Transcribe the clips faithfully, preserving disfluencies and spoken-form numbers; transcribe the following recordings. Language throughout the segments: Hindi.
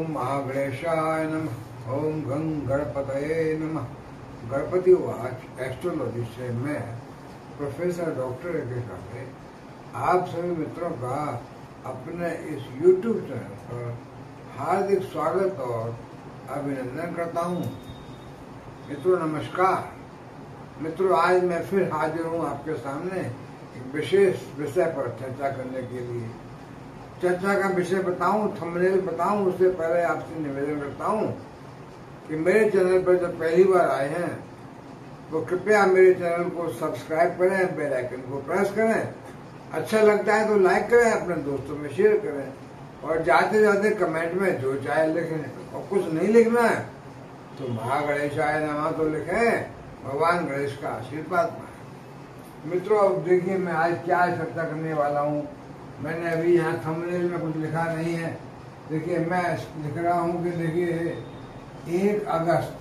ओम महागणेशाय नमः। ओम गं गणपतये नमः। गणपति वाच एस्ट्रोलॉजी से मैं प्रोफेसर डॉक्टर राकेश आंबे आप सभी मित्रों का अपने इस यूट्यूब चैनल पर हार्दिक स्वागत और अभिनंदन करता हूँ। मित्रों नमस्कार। मित्रों आज मैं फिर हाजिर हूँ आपके सामने एक विशेष विषय पर चर्चा करने के लिए। चर्चा का विषय बताऊं, थंबनेल बताऊं, उससे पहले आपसे निवेदन करता हूं कि मेरे चैनल पर जब पहली बार आए हैं तो कृपया मेरे चैनल को सब्सक्राइब करें, बेल आइकन को प्रेस करें। अच्छा लगता है तो लाइक करें, अपने दोस्तों में शेयर करें और जाते जाते कमेंट में जो चाहे लिखें। और कुछ नहीं लिखना है तो महागणेशाय नमः तो लिखें, भगवान गणेश का आशीर्वाद पाएं। मित्रों अब देखिए मैं आज क्या चर्चा करने वाला हूँ। मैंने अभी यहाँ थंबनेल में कुछ लिखा नहीं है। देखिए मैं लिख रहा हूँ कि देखिए एक अगस्त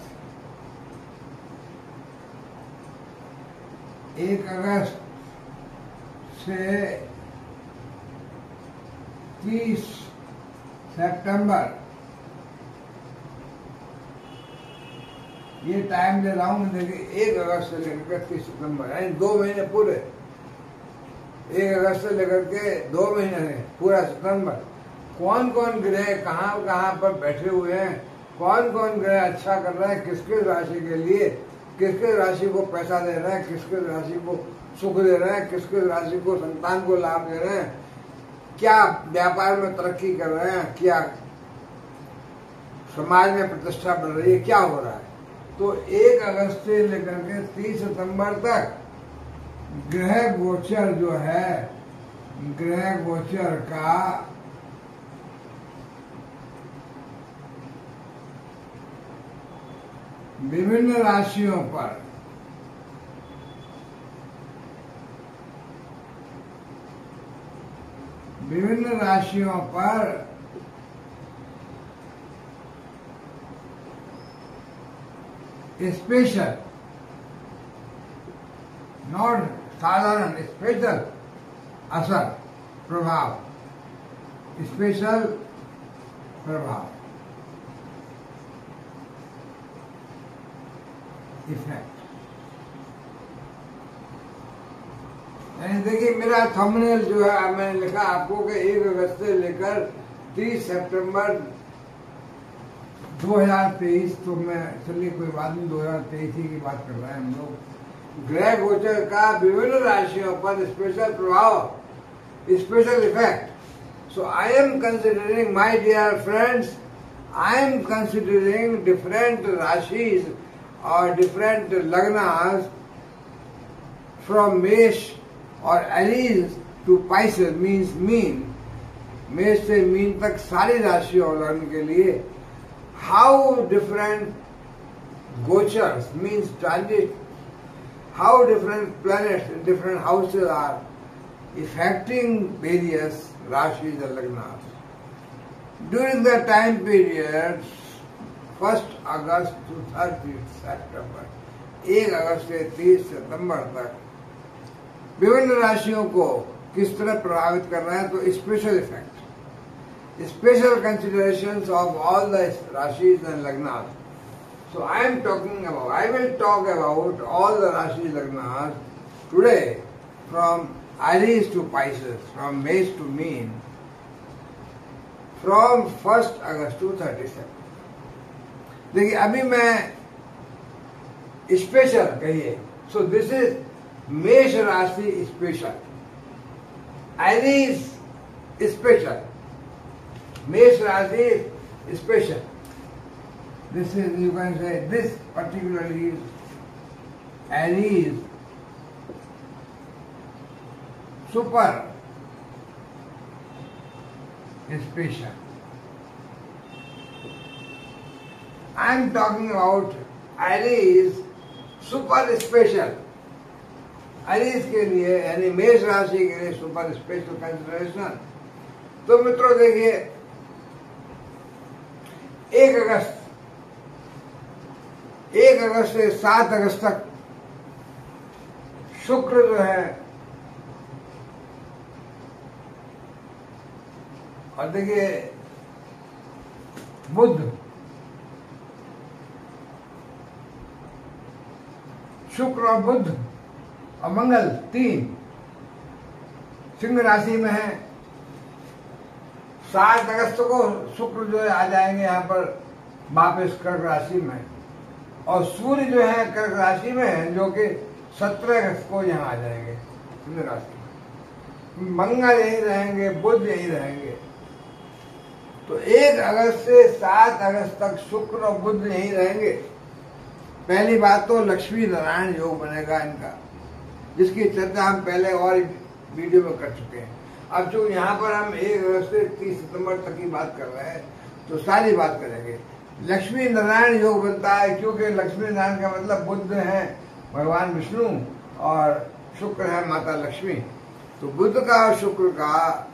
एक अगस्त से तीस सितंबर ये टाइम ले रहा हूँ। देखिए एक अगस्त से लेकर तीस सितंबर यानी दो महीने पूरे। एक अगस्त से लेकर के दो महीने पूरा सितंबर कौन कौन ग्रह कहाँ कहाँ पर बैठे हुए हैं, कौन कौन ग्रह अच्छा कर रहे हैं, किसके राशि के लिए, किसके राशि को पैसा दे रहे हैं, किसके राशि को सुख दे रहे हैं, किसके राशि को संतान को लाभ दे रहे हैं, क्या व्यापार में तरक्की कर रहे हैं, क्या समाज में प्रतिष्ठा बढ़ रही है, क्या हो रहा है। तो एक अगस्त से लेकर के तीस सितंबर तक ग्रह गोचर जो है, ग्रह गोचर का विभिन्न राशियों पर विभिन्न राशियों पर स्पेशल नॉट साधारण स्पेशल असर प्रभाव स्पेशल प्रभाव इफेक्ट। यानी देखिए मेरा थंबनेल जो है मैंने लिखा आपको कि एक अगस्त से लेकर तीस सितंबर दो हज़ार तेईस। तो मैं चलिए कोई बात नहीं, दो हज़ार तेईस ही की बात कर रहे हैं हम लोग। ग्रह गोचर का विभिन्न राशियों पर स्पेशल प्रभाव special effect. So I am considering my dear friends, I am considering different राशिज और डिफरेंट लग्नास फ्रॉम मेष और एरीज टू पाइसेस मीन्स मीन। मेष से मीन तक सारी राशियों और लग्न के लिए हाउ डिफरेंट गोचर्स means transit, how different planets in different houses are affecting various rashis and lagnas. During the time period first August to thirtieth September, एक अगस्त से तीस सितंबर तक विभिन्न राशियों को किस तरह प्रभावित कर रहा है। तो special effect, special considerations of all the राशिज एंड लग्नास. So I am talking about, I will talk about all the Rashi Lagnas today from Aries to Pisces, from Maize to Mean, from first August to thirty-second. देखिए अभी मैं स्पेशल कहिए, so this is मेष राशि स्पेशल, Aries स्पेशल, मेष राशि special. This is, you can say, this particularly is Aries super special. I am talking about Aries super special. Aries के लिए यानी मेष राशि के लिए सुपर स्पेशल कंसिडरेशन. तो मित्रों देखिए एक अगस्त एक अगस्त से सात अगस्त तक शुक्र जो है, और देखिए बुध, शुक्र और बुध और मंगल तीन सिंह राशि में है। सात अगस्त को शुक्र जो है आ जाएंगे यहाँ पर वापस कर्क राशि में, और सूर्य जो है कर्क राशि में है, जो कि सत्रह अगस्त को यहाँ आ जाएंगे सिंह राशि में। मंगल यही रहेंगे, बुध यही रहेंगे। तो एक अगस्त से सात अगस्त तक शुक्र और बुध यही रहेंगे। पहली बात तो लक्ष्मी नारायण योग बनेगा इनका, जिसकी चर्चा हम पहले और वीडियो में कर चुके हैं। अब जो यहाँ पर हम एक अगस्त से तीस सितंबर तक की बात कर रहे हैं, तो सारी बात करेंगे। लक्ष्मी नारायण योग बनता है, क्योंकि लक्ष्मी नारायण का मतलब बुध है भगवान विष्णु और शुक्र है माता लक्ष्मी। तो बुध का और शुक्र का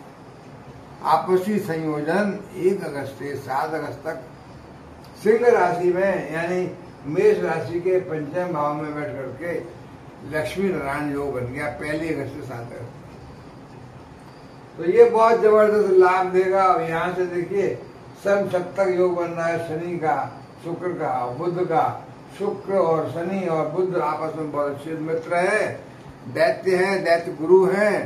आपसी संयोजन एक अगस्त से सात अगस्त तक सिंह राशि में, यानी मेष राशि के पंचम भाव में बैठ करके लक्ष्मी नारायण योग बन गया पहली अगस्त से सात अगस्त। तो ये बहुत जबरदस्त लाभ देगा। और यहाँ से देखिए सम सप्तक योग बन रहा है शनि का, शुक्र का, बुध का। शुक्र और शनि और बुध आपस में बहुत अच्छे मित्र है, दैत्य हैं, दैत्य गुरु हैं।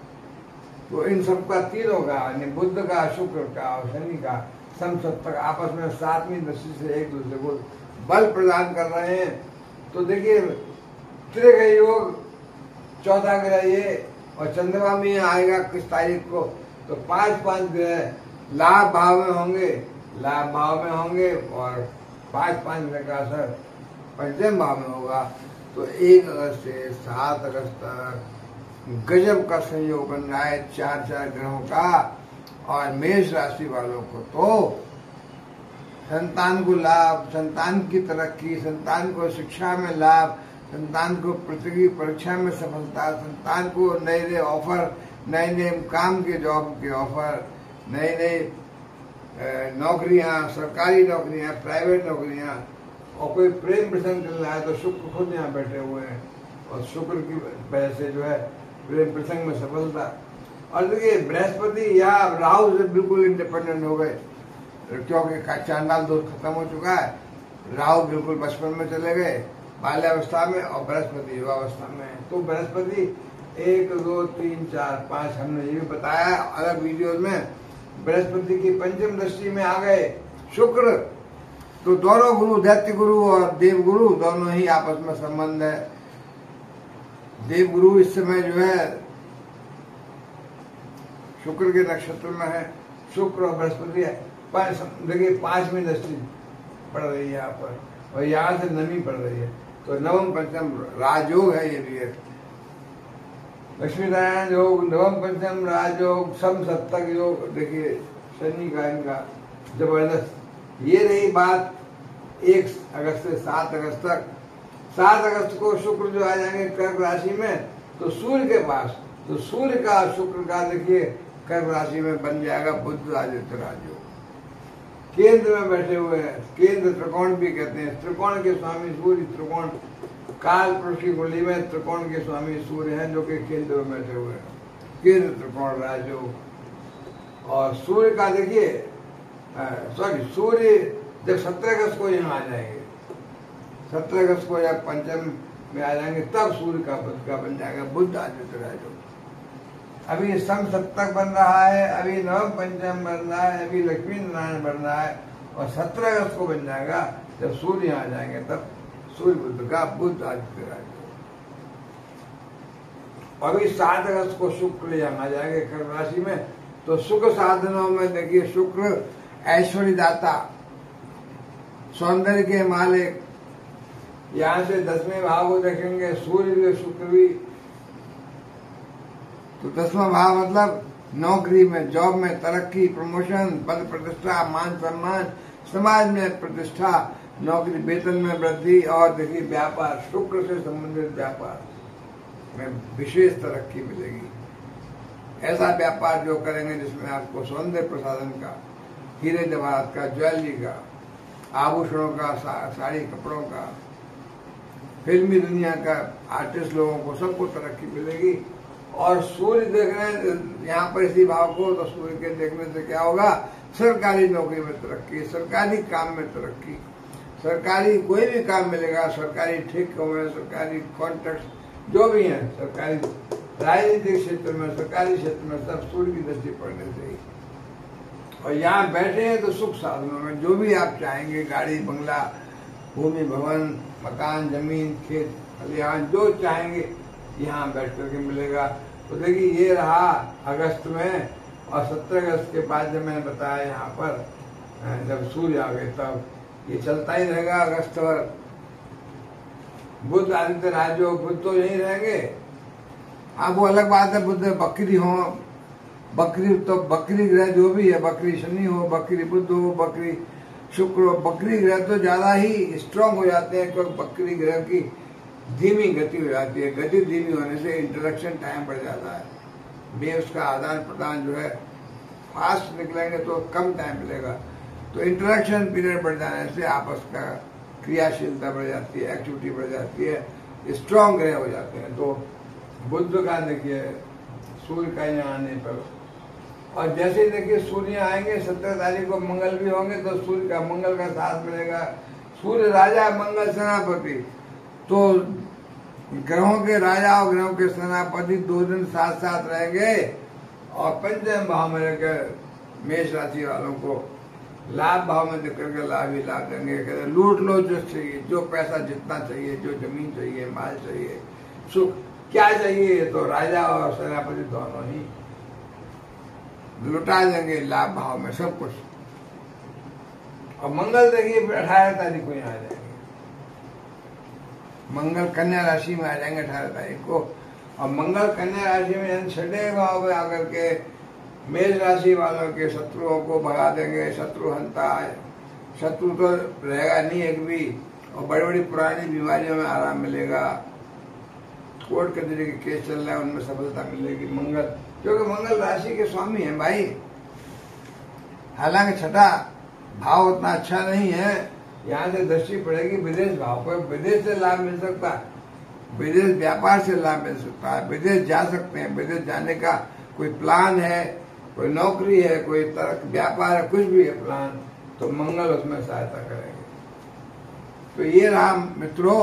तो इन सबका तीनों का, यानी बुध का, शुक्र का और शनि का सम सप्तक आपस में सातवीं दृष्टि से एक दूसरे को बल प्रदान कर रहे हैं। तो देखिए त्रिग्रह योग चौदह ग्रह ये, और चंद्रमा में आएगा किस तारीख को, तो पांच पांच ग्रह लाभ भाव में होंगे, लाभ भाव में होंगे, और पांच पांच ग्रह का असर पंचम भाव में होगा। तो एक अगस्त से सात अगस्त तक गजब का संयोग बन रहा है चार चार ग्रहों का। और मेष राशि वालों को तो संतान को लाभ, संतान की तरक्की, संतान को शिक्षा में लाभ, संतान को प्रतियोगी परीक्षा में सफलता, संतान को नए नए ऑफर, नए नए काम के जॉब के ऑफर, नए नए नौकरियां, सरकारी नौकरियां, प्राइवेट नौकरियां, और कोई प्रेम प्रसंग चल रहा है तो शुक्र खुद यहाँ बैठे हुए हैं और शुक्र की वजह से जो है प्रेम प्रसंग में सफलता। और देखिए बृहस्पति या राहु से बिल्कुल इंडिपेंडेंट हो गए, क्योंकि चांडाल दोष खत्म हो चुका है। राहु बिल्कुल बचपन में चले गए बाल्यावस्था में, और बृहस्पति युवावस्था में है। तो बृहस्पति एक दो तीन चार पांच हमने ये भी बताया अलग वीडियोज में, बृहस्पति की पंचम दृष्टि में आ गए शुक्र। तो दोनों गुरु, दैत्य गुरु और देव गुरु, दोनों ही आपस में संबंध है। देव गुरु इस समय जो है शुक्र के नक्षत्र में है, शुक्र और बृहस्पति है। देखिए पांचवी दृष्टि पड़ रही है यहाँ पर, और यहाँ से नवी पड़ रही है। तो नवम पंचम राजयोग है ये भी है। लक्ष्मी नारायण योग, नवम पंचम राजयोग, सम सप्तक योग। देखिए शनि का इनका जबरदस्त। ये रही बात एक अगस्त से सात अगस्त तक। सात अगस्त को शुक्र जो आ जाएंगे कर्क राशि में, तो सूर्य के पास, तो सूर्य का शुक्र का देखिए कर्क राशि में बन जाएगा बुध आदित्य राजयोग। केंद्र में बैठे हुए हैं, केंद्र त्रिकोण भी कहते हैं। त्रिकोण के स्वामी सूर्य, त्रिकोण काल पुरुष की कुंडली में त्रिकोण के स्वामी सूर्य हैं, जो कि केंद्र में बैठे हुए हैं। केंद्र त्रिकोण राजयोग। और सूर्य का देखिए, सॉरी सूर्य जब सत्रह अगस्त को यहाँ आ जाएंगे, सत्रह अगस्त को जब पंचम में आ जाएंगे, तब सूर्य का बुध का बन जाएगा बुध आदित्य राजयोग। अभी सम सप्तक बन रहा है, अभी नवम पंचम बन रहा है, अभी लक्ष्मी नारायण बन रहा है, और सत्रह अगस्त को बन जाएगा जब सूर्य यहाँ आ जाएंगे, तब सूर्य बुध का बुध आदित्य राजयोग। अभी सात अगस्त को शुक्र यहाँ आ जाएंगे कर्क राशि में। तो सुख साधनों में देखिए शुक्र ऐश्वर्यदाता, सौंदर्य के मालिक। यहाँ से दसवें भाव को देखेंगे, सूर्य भी शुक्र भी। तो दसवां भाव मतलब नौकरी में, जॉब में तरक्की, प्रमोशन, पद प्रतिष्ठा, मान सम्मान, समाज में प्रतिष्ठा, नौकरी वेतन में वृद्धि, और देखिए व्यापार, शुक्र से संबंधित व्यापार में विशेष तरक्की मिलेगी। ऐसा व्यापार जो करेंगे जिसमें आपको सौंदर्य प्रसाधन का, हीरे जवाहरात का, ज्वेलरी का, आभूषणों का, सा, साड़ी कपड़ों का, फिल्मी दुनिया का, आर्टिस्ट लोगों को सबको तरक्की मिलेगी। और सूर्य देख रहे हैं यहाँ पर इसी भाव को, तो सूर्य के देखने से क्या होगा, सरकारी नौकरी में तरक्की, सरकारी काम में तरक्की, सरकारी कोई भी काम मिलेगा, सरकारी ठेकों में, सरकारी कॉन्ट्रैक्ट जो भी है, सरकारी राजनीतिक क्षेत्र में, सरकारी क्षेत्र में, सब सूर्य की दृष्टि पड़ने चाहिए। और यहाँ बैठे हैं तो सुख साधनों में जो भी आप चाहेंगे, गाड़ी बंगला, भूमि भवन, मकान, जमीन, खेत खलिहान, जो चाहेंगे यहाँ बैठ करके मिलेगा। तो देखिए ये रहा अगस्त में, और सत्रह अगस्त के बाद जब मैंने बताया यहाँ पर जब सूर्य आ गए तब ये चलता ही रहेगा अगस्त भर। बुध आदित्य राजो, बुध तो यही रहेंगे। अब वो अलग बात है, बुध बकरी हो, बकरी तो बकरी ग्रह जो भी है, बकरी शनि हो, बकरी बुध हो, बकरी शुक्र हो, बकरी ग्रह तो ज्यादा ही स्ट्रांग हो जाते हैं क्योंकि बकरी ग्रह की धीमी गति हो जाती है। गति धीमी होने से इंटरेक्शन टाइम बढ़ जाता है, वेव्स का आदान प्रदान जो है फास्ट निकलेंगे तो कम टाइम मिलेगा। तो इंटरेक्शन पीरियड बढ़ जाने से आपस का क्रियाशीलता बढ़ जाती है, एक्टिविटी बढ़ जाती है, स्ट्रांग ग्रह हो जाते हैं। तो बुध का देखिए सूर्य का यहाँ आने पर, और जैसे ही देखिए सूर्य आएंगे सत्रह तारीख को मंगल भी होंगे तो सूर्य का मंगल का साथ मिलेगा। सूर्य राजा, मंगल सेनापति, तो ग्रहों के राजा और ग्रहों के सेनापति दो दिन साथ साथ रहेंगे। और पंचम भाव में रहकर मेष राशि वालों को लाभ भाव में देख करके लाभ ही लाभ देंगे। कहते लूट लो जो चाहिए, जो पैसा जितना चाहिए, जो जमीन चाहिए, माल चाहिए, सुख क्या चाहिए, तो राजा और सेनापति दोनों ही लुटा देंगे लाभ भाव में सब कुछ। और मंगल देखिए फिर अठारह तारीख को यहाँ आ जाएंगे, मंगल कन्या राशि में आ जाएंगे अठारह तारीख को। और मंगल कन्या राशि में छठे भाव में आकर के मेष राशि वालों के शत्रुओं को भगा देंगे। शत्रु हंता, शत्रु तो रहेगा नहीं एक भी, और बड़ी बड़ी पुरानी बीमारियों में आराम मिलेगा। कोर्ट कचहरी के केस चल रहा है उनमें सफलता मिलेगी मंगल, क्योंकि मंगल राशि के स्वामी हैं भाई। हालांकि छठा भाव उतना अच्छा नहीं है, यहाँ से दृष्टि पड़ेगी विदेश भाव पर, विदेश से लाभ मिल सकता है, विदेश व्यापार से लाभ मिल सकता है, विदेश जा सकते हैं, विदेश जाने का कोई प्लान है, कोई नौकरी है, कोई तरह व्यापार है, कुछ भी है प्लान, तो मंगल उसमें सहायता करेंगे। तो ये रहा मित्रों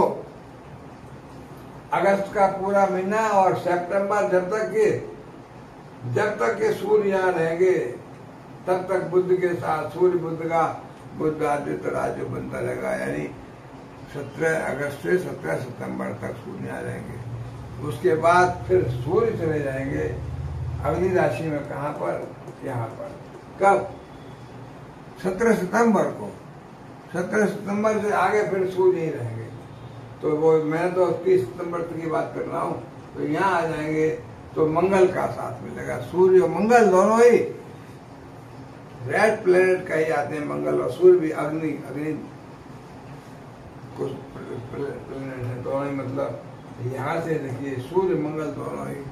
अगस्त का पूरा महीना। और सितंबर जब तक के जब तक के सूर्य यहाँ रहेंगे तब तक बुध के साथ सूर्य बुध का बुध आदित्य राजो बनता रहेगा। यानी सत्रह अगस्त से सत्रह सितंबर तक सूर्य यहाँ रहेंगे। उसके बाद फिर सूर्य चले जाएंगे अग्नि राशि में। कहाँ पर? यहाँ पर। कब? सत्रह सितंबर को। सत्रह सितंबर से आगे फिर सूर्य ही रहेंगे। तो वो मैं तो तीस सितंबर तक की बात कर रहा हूँ। तो यहाँ आ जाएंगे तो मंगल का साथ मिलेगा। सूर्य और मंगल दोनों ही रेड प्लेनेट का ही आते हैं। मंगल और सूर्य भी अग्नि अग्नि कुछ प्लेनेट है दोनों ही। मतलब यहाँ से देखिए सूर्य मंगल दोनों ही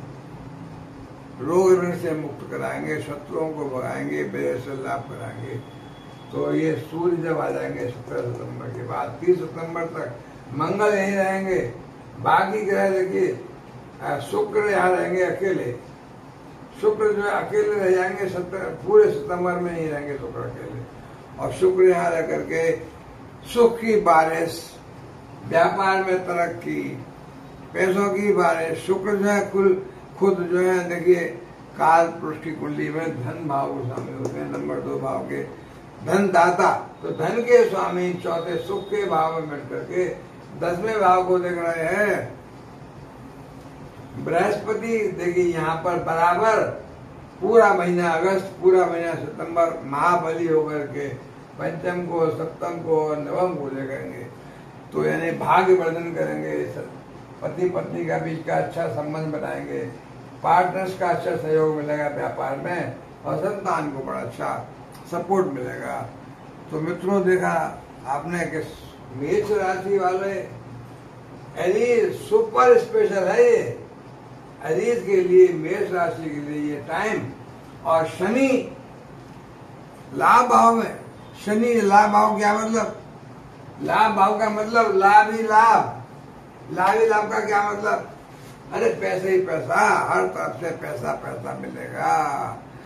रोग ऋण से मुक्त कराएंगे, शत्रुओं को भगाएंगे, बेर से लाभ कराएंगे। तो ये सूर्य जब आ जाएंगे सत्रह सितंबर के बाद तीस सितंबर तक मंगल यहीं रहेंगे। बाकी ग्रह देखिए शुक्र यहाँ रहेंगे अकेले। शुक्र जो है अकेले रह जाएंगे सत्रह पूरे सितंबर में ही रहेंगे शुक्र अकेले। और शुक्र यहाँ रह करके सुख की बारिश, व्यापार में तरक्की, पैसों की बारिश। शुक्र जो है कुल खुद जो है देखिए काल पुरुष की कुंडली में धन भाव को शामिल होते हैं, नंबर दो भाव के धन दाता। तो धन के स्वामी चौथे सुख के भाव में बैठ करके दसवें भाव को देख रहे हैं बृहस्पति। देखिए यहाँ पर बराबर पूरा महीना अगस्त, पूरा महीना सितंबर महाबली होकर के पंचम को, सप्तम को, नवम को देखेंगे। तो यानी भाग्य वर्धन करेंगे, पति पत्नी का बीच का अच्छा संबंध बनाएंगे, पार्टनर्स का अच्छा सहयोग मिलेगा व्यापार में, और संतान को बड़ा अच्छा सपोर्ट मिलेगा। तो मित्रों देखा आपने कि मेष राशि वाले एरीज सुपर स्पेशल है ये एरीज के लिए, मेष राशि के लिए ये टाइम। और शनि लाभ भाव में, शनि लाभ भाव क्या मतलब? लाभ भाव का मतलब लाभ ही लाभ। लाभ ही लाभ का क्या मतलब? अरे पैसे ही पैसा, हर तरफ से पैसा पैसा मिलेगा।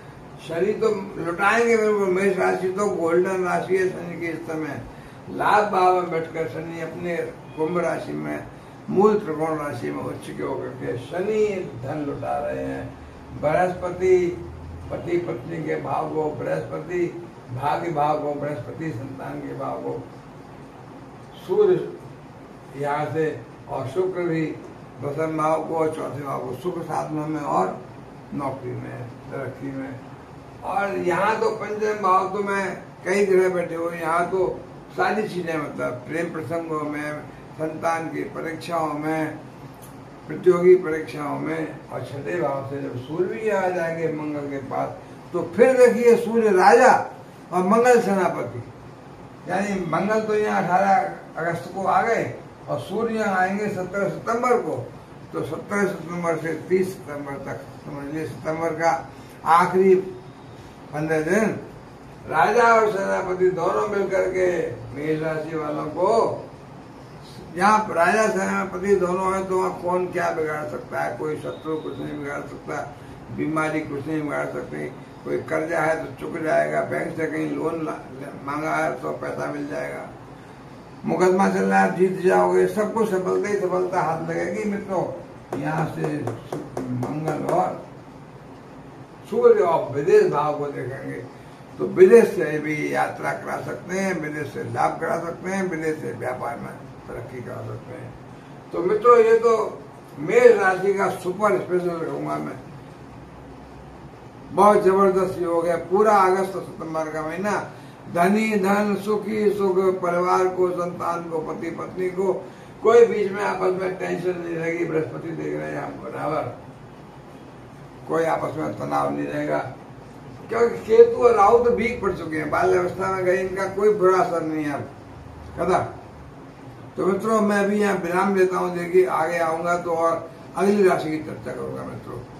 शनि तो लुटाएंगे बिल्कुल। मेष राशि तो गोल्डन राशि है शनि के इस समय। लाभ भाव में बैठकर शनि अपने कुंभ राशि में मूल त्रिकोण राशि में उच्च के होकर के शनि धन लुटा रहे हैं। बृहस्पति पति पत्नी के भाव को, बृहस्पति भाग्य भाव को, बृहस्पति संतान के भाव को, सूर्य यहाँ से और शुक्र भी दसम भाव को और चौथे भाव को, सुख साधनों में और नौकरी में, तरक्की में। और यहाँ तो पंचम भाव तो मैं कई जगह बैठे हुए, यहाँ तो सारी चीजें मतलब प्रेम प्रसंगों में, संतान की परीक्षाओं में, प्रतियोगी परीक्षाओं में। और छठे भाव से जब सूर्य भी आ जाएंगे मंगल के पास तो फिर देखिए सूर्य राजा और मंगल सेनापति, यानी मंगल तो यहाँ अठारह अगस्त को आ गए और सूर्य यहाँ आएंगे सत्रह सितंबर को। तो सत्रह सितंबर से तीस सितंबर तक समझ लीजिए, सितंबर का आखिरी पंद्रह दिन राजा और सेनापति दोनों मिलकर के मेष राशि वालों को, यहाँ राजा सेनापति दोनों है तो वहाँ कौन क्या बिगाड़ सकता है? कोई शत्रु कुछ नहीं बिगाड़ सकता, बीमारी कुछ नहीं बिगाड़ सकती, कोई कर्जा है तो चुक जाएगा, बैंक से कहीं लोन मांगा है तो पैसा मिल जाएगा, मुकदमा चल रहा है जीत जाओगे, सब कुछ सफलता ही सफलता हाथ लगेगी मित्रों। यहाँ से मंगल और सूर्य और विदेश भाव को देखेंगे तो विदेश से भी यात्रा करा सकते हैं, विदेश से लाभ करा सकते हैं, विदेश से व्यापार में तरक्की करा सकते हैं। तो मित्रों ये तो मेष राशि का सुपर स्पेशल कहूंगा मैं, बहुत जबरदस्त योग है। पूरा अगस्त सितंबर का महीना धनी धन सुखी सुख, परिवार को, संतान को, पति पत्नी को, कोई बीच में आपस में टेंशन नहीं रहेगी। बृहस्पति देख रहे हैं हम बराबर, कोई आपस में तनाव नहीं रहेगा क्योंकि केतु और राहु तो भीग पड़ चुके हैं, बाल अवस्था में गए, इनका कोई बुरा असर नहीं है अब कदा। तो मित्रों मैं भी यहाँ विराम लेता हूँ, देखिए आगे आऊंगा तो और अगली राशि की चर्चा करूंगा मित्रों।